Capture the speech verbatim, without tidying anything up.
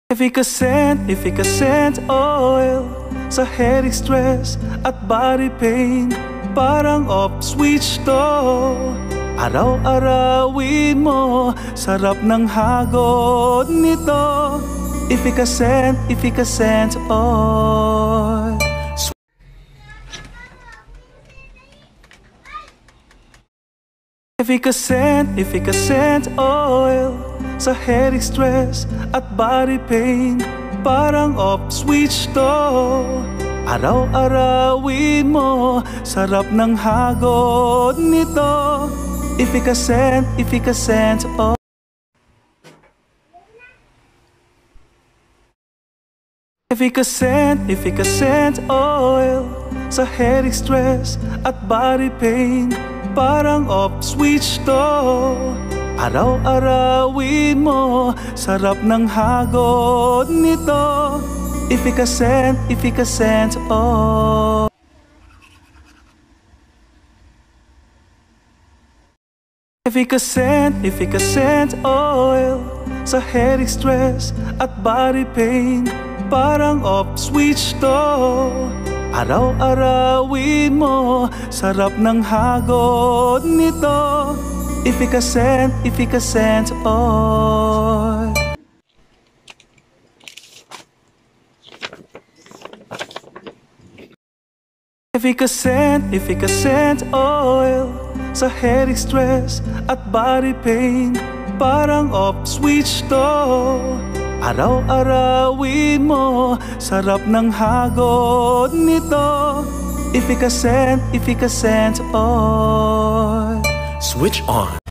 Efficacent, efficacent oil sa headache, stress at body pain. Parang off switch to, araw-arawin mo. Sarap ng hagod nito. Efficacent, efficacent oil. Efficacent, efficacent oil sa headache, stress at body pain. Parang off switch to, araw-arawin mo. Sarap ng hagod nito. Efficacent, efficacent oil. Efficacent, efficacent oil sa headache, stress at body pain. Parang off switch to, araw-arawin mo. Sarap ng hagod nito. Efficacent, efficacent oil. Efficacent, efficacent oil sa headache, stress at body pain. Parang off switch to, araw-arawin mo. Sarap ng hagod nito. Efficacent, efficacent oil. Efficacent, efficacent oil sa headache, stress at body pain. Parang off switch to, araw-arawin mo. Sarap ng hagod nito. Efficacent, efficacent oil. Switch on.